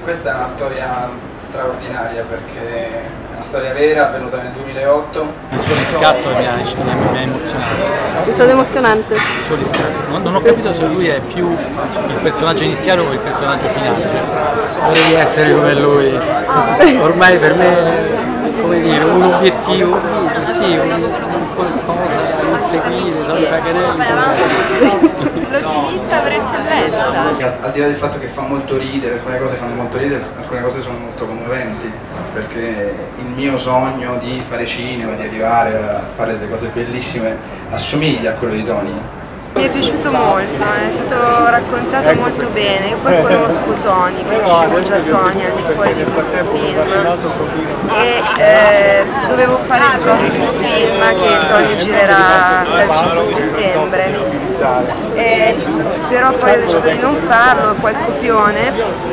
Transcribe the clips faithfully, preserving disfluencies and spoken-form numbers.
Questa è una storia straordinaria perché è una storia vera, avvenuta nel duemilaotto. Il suo riscatto mi ha, mi ha emozionato. È stato emozionante? Il suo riscatto. Non, non ho capito se lui è più il personaggio iniziale o il personaggio finale. Vorrei essere come lui. Ormai per me è, come dire, un obiettivo, sì, un qualcosa da inseguire, Tony Paganelli. L'ottimista per eccellenza. Al di là del fatto che fa molto ridere, alcune cose fanno molto ridere, alcune cose sono molto commoventi, perché il mio sogno di fare cinema, di arrivare a fare delle cose bellissime, assomiglia a quello di Tony. Mi è piaciuto molto, è stato raccontato molto bene. Io poi conosco Tony, conoscevo già Tony al di fuori di questo film e eh, dovevo fare il prossimo film che Tony girerà dal cinque settembre, e, però poi ho deciso di non farlo, poi il copione,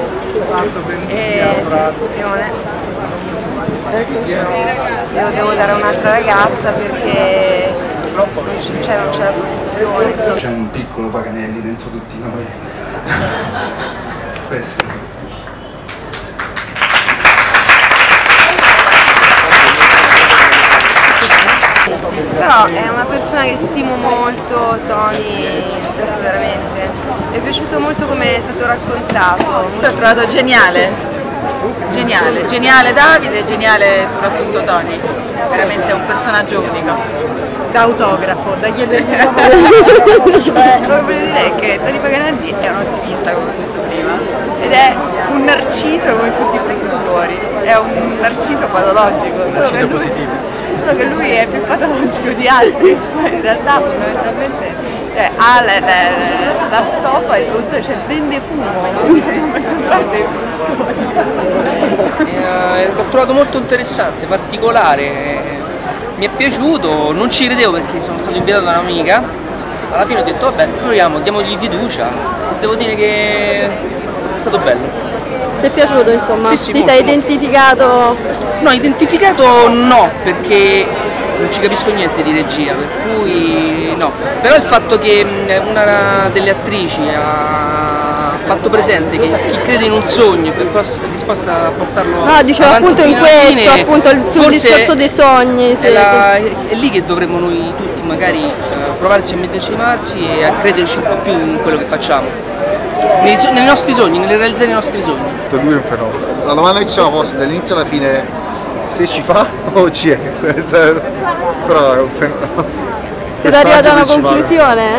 e, sì, il copione. Io devo dare a un'altra ragazza perché non c'è la produzione. C'è un piccolo Paganelli dentro tutti noi. Questo. Però è una persona che stimo molto, Tony, adesso veramente. Mi è piaciuto molto come è stato raccontato. L'ho trovato geniale, geniale, geniale Davide, geniale soprattutto Tony, veramente è un personaggio unico. Da autografo, da chiedergli Quello che voglio dire è che Tony Paganelli è un ottimista, come ho detto prima, ed è un narciso come tutti i produttori, è un narciso patologico, solo che lui, solo che lui è più patologico di altri, ma in realtà fondamentalmente cioè, ha la, la, la stoffa, il produttore, cioè vende fumo, la maggior parte dei produttori. Eh, l'ho trovato molto interessante, particolare. Mi è piaciuto, non ci credevo perché sono stato invitato da un'amica, alla fine ho detto vabbè proviamo, diamogli fiducia, devo dire che è stato bello. Ti è piaciuto insomma? Sì, sì, Ti molto, sei molto. identificato? No, identificato no, perché non ci capisco niente di regia, per cui no, però il fatto che una delle attrici ha fatto presente che chi crede in un sogno è disposta a portarlo no, dicevo appunto in questo, appunto il sul discorso dei sogni. È, la, è lì che dovremmo noi tutti magari uh, provarci a metterci in marci e a crederci un po' più in quello che facciamo, nei, nei nostri sogni, nel realizzare i nostri sogni. Lui è un fenomeno. La domanda che ci siamo posti dall'inizio alla fine, se ci fa o ci è, però è un fenomeno. Siete arrivati a una conclusione?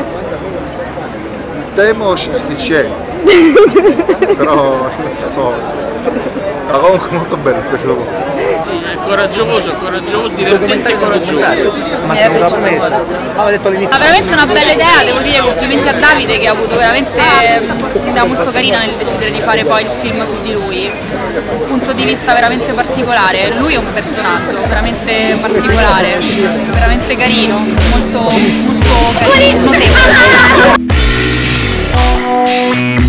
Temo che ci è. Però non so, ma comunque molto bello, mi è piaciuto molto. Sì, è coraggioso, è coraggioso, divertente e coraggioso. Mi è piaciuto molto. Ha veramente una bella idea, devo dire complimenti a Davide che ha avuto veramente un'idea molto carina nel decidere di fare poi il film su di lui. Un punto di vista veramente particolare, lui è un personaggio veramente particolare, veramente carino, molto, molto carino, notevole.